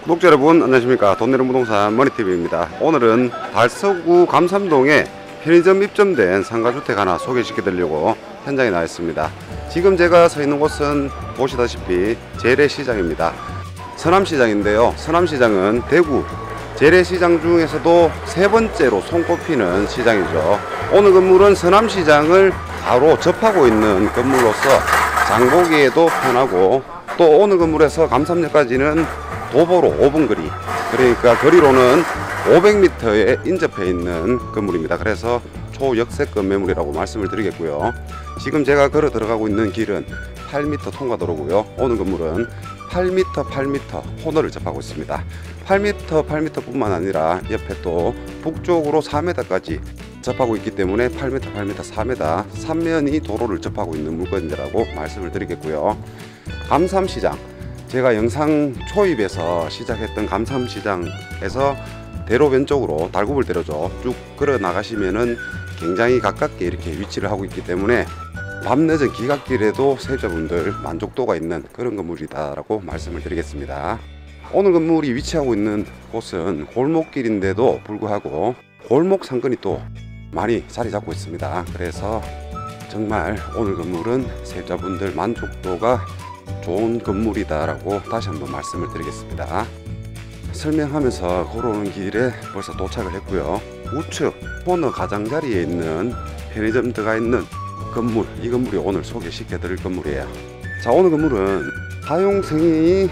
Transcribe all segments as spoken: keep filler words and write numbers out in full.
구독자 여러분 안녕하십니까. 돈 내는 부동산 머니티비입니다. 오늘은 달서구 감삼동에 편의점 입점된 상가주택 하나 소개시켜 드리려고 현장에 나와 있습니다. 지금 제가 서 있는 곳은 보시다시피 재래시장입니다. 서남시장인데요, 서남시장은 대구 재래시장 중에서도 세 번째로 손꼽히는 시장이죠. 오늘 건물은 서남시장을 바로 접하고 있는 건물로서 장보기에도 편하고, 또 오늘 건물에서 감삼역까지는 도보로 오 분 거리, 그러니까 거리로는 오백 미터에 인접해 있는 건물입니다. 그래서 초역세권 매물이라고 말씀을 드리겠고요. 지금 제가 걸어 들어가고 있는 길은 팔 미터 통과도로고요. 오늘 건물은 팔 미터 팔 미터 코너를 접하고 있습니다. 팔 미터 팔 미터 뿐만 아니라 옆에 또 북쪽으로 사 미터까지 접하고 있기 때문에 팔 미터 팔 미터 사 미터 삼 면이 도로를 접하고 있는 물건이라고 말씀을 드리겠고요. 감삼시장, 제가 영상 초입에서 시작했던 감삼시장에서 대로 왼쪽으로 달구불대로죠 쭉 걸어 나가시면은 굉장히 가깝게 이렇게 위치를 하고 있기 때문에 밤늦은 기갓길에도 세입자분들 만족도가 있는 그런 건물이다라고 말씀을 드리겠습니다. 오늘 건물이 위치하고 있는 곳은 골목길인데도 불구하고 골목 상권이 또 많이 자리 잡고 있습니다. 그래서 정말 오늘 건물은 세입자분들 만족도가 좋은 건물이다라고 다시 한번 말씀을 드리겠습니다. 설명하면서 걸어오는 길에 벌써 도착을 했고요. 우측 코너 가장자리에 있는 편의점 들어가 있는 건물, 이 건물이 오늘 소개시켜 드릴 건물이에요. 자, 오늘 건물은 사용 승인이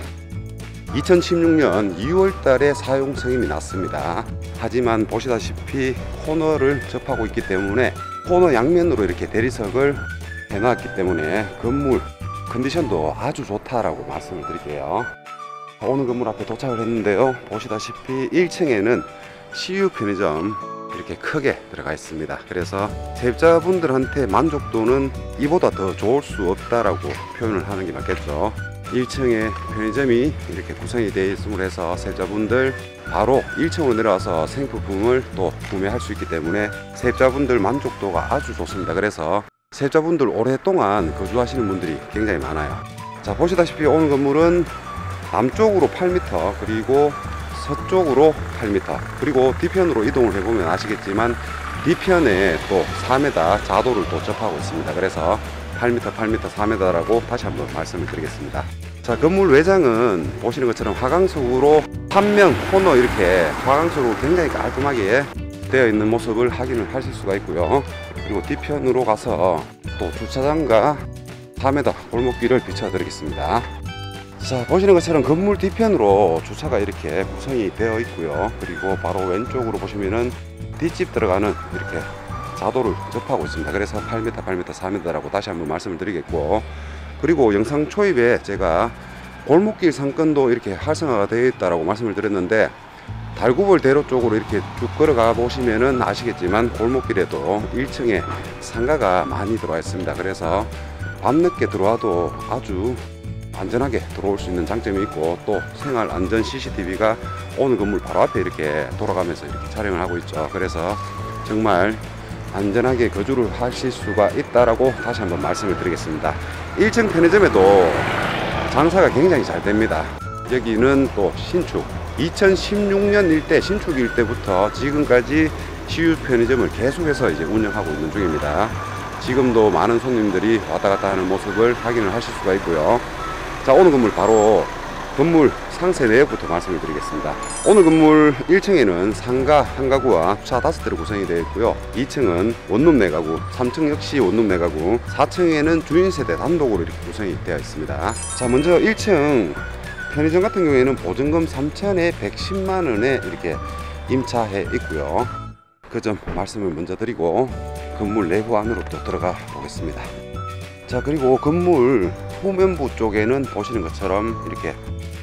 이천십육 년 이월 달에 사용 승인이 났습니다. 하지만 보시다시피 코너를 접하고 있기 때문에 코너 양면으로 이렇게 대리석을 해놨기 때문에 건물 컨디션도 아주 좋다라고 말씀을 드릴게요. 오늘 건물 앞에 도착을 했는데요, 보시다시피 일 층에는 씨유 편의점 이렇게 크게 들어가 있습니다. 그래서 세입자분들한테 만족도는 이보다 더 좋을 수 없다라고 표현을 하는 게 맞겠죠. 일 층에 편의점이 이렇게 구성이 되어 있음으로 해서 세입자분들 바로 일 층으로 내려와서 생필품을 또 구매할 수 있기 때문에 세입자분들 만족도가 아주 좋습니다. 그래서 세입자분들 오랫동안 거주하시는 분들이 굉장히 많아요. 자, 보시다시피 오늘 건물은 남쪽으로 팔 미터, 그리고 서쪽으로 팔 미터, 그리고 뒤편으로 이동을 해보면 아시겠지만 뒤편에 또 사 미터 자도를 또 접하고 있습니다. 그래서 팔 미터 팔 미터 사 미터라고 다시 한번 말씀을 드리겠습니다. 자, 건물 외장은 보시는 것처럼 화강석으로 한면 코너 이렇게 화강석으로 굉장히 깔끔하게 되어 있는 모습을 확인을 하실 수가 있고요. 그리고 뒤편으로 가서 또 주차장과 사 미터 골목길을 비춰 드리겠습니다. 자, 보시는 것처럼 건물 뒤편으로 주차가 이렇게 구성이 되어 있고요. 그리고 바로 왼쪽으로 보시면은 뒷집 들어가는 이렇게 자도를 접하고 있습니다. 그래서 팔 미터 팔 미터 사 미터라고 다시 한번 말씀을 드리겠고, 그리고 영상 초입에 제가 골목길 상권도 이렇게 활성화가 되어 있다라고 말씀을 드렸는데, 달구벌 대로 쪽으로 이렇게 쭉 걸어가 보시면은 아시겠지만 골목길에도 일 층에 상가가 많이 들어와 있습니다. 그래서 밤늦게 들어와도 아주 안전하게 들어올 수 있는 장점이 있고, 또 생활 안전 씨씨티비가 오늘 건물 바로 앞에 이렇게 돌아가면서 이렇게 촬영을 하고 있죠. 그래서 정말 안전하게 거주를 하실 수가 있다라고 다시 한번 말씀을 드리겠습니다. 일 층 편의점에도 장사가 굉장히 잘 됩니다. 여기는 또 신축, 이천십육 년일 때 신축일 때부터 지금까지 씨유 편의점을 계속해서 이제 운영하고 있는 중입니다. 지금도 많은 손님들이 왔다 갔다 하는 모습을 확인을 하실 수가 있고요. 자, 오늘 건물 바로 건물 상세 내역부터 말씀을 드리겠습니다. 오늘 건물 일 층에는 상가 한 가구와 주차 다섯 대로 구성이 되어 있고요. 이 층은 원룸 네 가구, 삼 층 역시 원룸 네 가구, 사 층에는 주인 세대 단독으로 이렇게 구성이 되어 있습니다. 자, 먼저 일 층 편의점 같은 경우에는 보증금 삼천에 백십만 원에 이렇게 임차해 있고요. 그 점 말씀을 먼저 드리고 건물 내부 안으로 또 들어가 보겠습니다. 자, 그리고 건물 후면부 쪽에는 보시는 것처럼 이렇게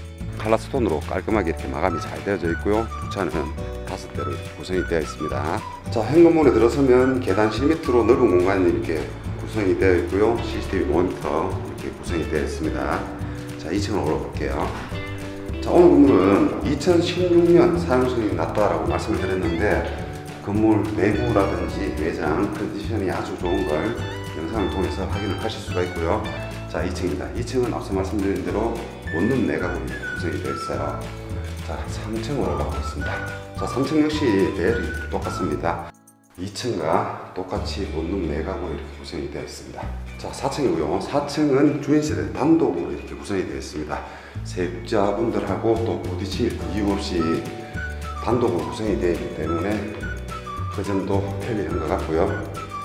칼라스톤으로 깔끔하게 이렇게 마감이 잘 되어져 있고요. 주차는 다섯 대로 구성이 되어 있습니다. 자, 현관문에 들어서면 계단실 밑으로 넓은 공간이 이렇게 구성이 되어 있고요. 씨씨티비 모니터 이렇게 구성이 되어 있습니다. 자, 이 층으로 올라볼게요. 자, 오늘 건물은 이천십육 년 사용 승인이 났다라고 말씀을 드렸는데, 건물 내부라든지 외장 컨디션이 아주 좋은 걸 영상을 통해서 확인을 하실 수가 있고요. 자, 이 층입니다. 이 층은 앞서 말씀드린 대로 원룸 네 가구 구성이 되어 있어요. 자, 자, 삼 층으로 올라가고 있습니다. 자, 삼 층 역시 레일이 똑같습니다. 이 층과 똑같이 원룸 네 가구 이렇게 구성이 되어 있습니다. 자, 사 층이고요. 사 층은 주인세대 단독으로 이렇게 구성이 되어 있습니다. 세입자분들하고 또 부딪힐 이유 없이 단독으로 구성이 되어 있기 때문에 그 점도 편리한 것 같고요.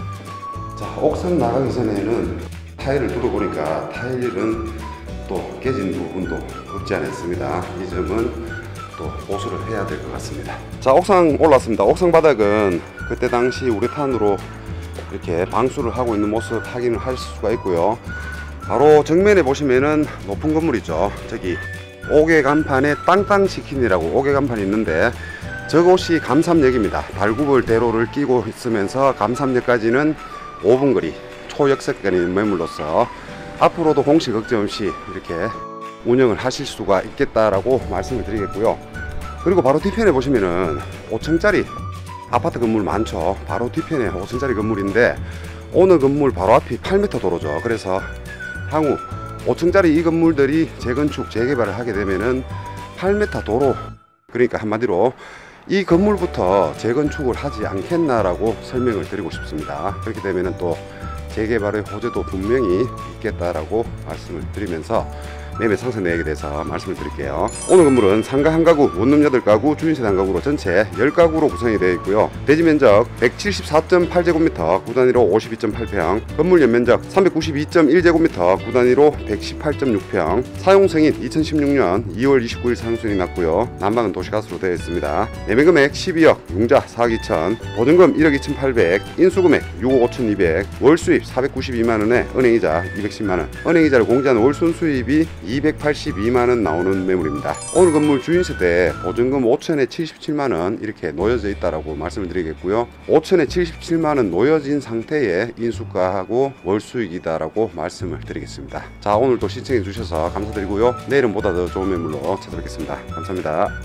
자, 옥상 나가기 전에는 타일을 뚫어보니까 타일은 또 깨진 부분도 없지 않아 있습니다. 이 점은 또 보수를 해야 될 것 같습니다. 자, 옥상 올랐습니다. 옥상 바닥은 그때 당시 우레탄으로 이렇게 방수를 하고 있는 모습 확인을 할 수가 있고요. 바로 정면에 보시면은 높은 건물이죠. 저기 옥외 간판에 땅땅치킨이라고 옥외 간판이 있는데 저곳이 감삼역입니다. 발굽을 대로를 끼고 있으면서 감삼역까지는 오 분 거리, 초역세권의 매물로서 앞으로도 공시 걱정 없이 이렇게 운영을 하실 수가 있겠다라고 말씀을 드리겠고요. 그리고 바로 뒤편에 보시면은 오 층짜리 아파트 건물 많죠. 바로 뒤편에 오 층짜리 건물인데 오늘 건물 바로 앞이 팔 미터 도로죠. 그래서 향후 오 층짜리 이 건물들이 재건축, 재개발을 하게 되면은 팔 미터 도로, 그러니까 한마디로 이 건물부터 재건축을 하지 않겠나라고 설명을 드리고 싶습니다. 그렇게 되면은 또 재개발의 호재도 분명히 있겠다라고 말씀을 드리면서 매매 상승 내역에 대해서 말씀을 드릴게요. 오늘 건물은 상가 한 가구, 원룸 여덟 가구, 주인세대 한 가구로 전체 열 가구로 구성이 되어 있고요. 대지 면적 백칠십사 점 팔 제곱미터, 구 단위로 오십이 점 팔 평, 건물 연면적 삼백구십이 점 일 제곱미터, 구 단위로 백십팔 점 육 평, 사용승인 이천십육 년 이월 이십구일 사용승인이 났고요. 난방은 도시가스로 되어 있습니다. 매매금액 십이억, 융자 사억 이천, 보증금 일억 이천팔백, 인수금액 육억 오천이백, 월수입 사백구십이만 원에 은행이자 이백십만 원, 은행이자를 공제한 월순수입이 이백팔십이만 원 나오는 매물입니다. 오늘 건물 주인세대 보증금 오천에 칠십칠만 원 이렇게 놓여져 있다라고 말씀을 드리겠고요. 오천에 칠십칠만 원 놓여진 상태의 인수가하고 월수익이다라고 말씀을 드리겠습니다. 자, 오늘도 시청해 주셔서 감사드리고요. 내일은 보다 더 좋은 매물로 찾아뵙겠습니다. 감사합니다.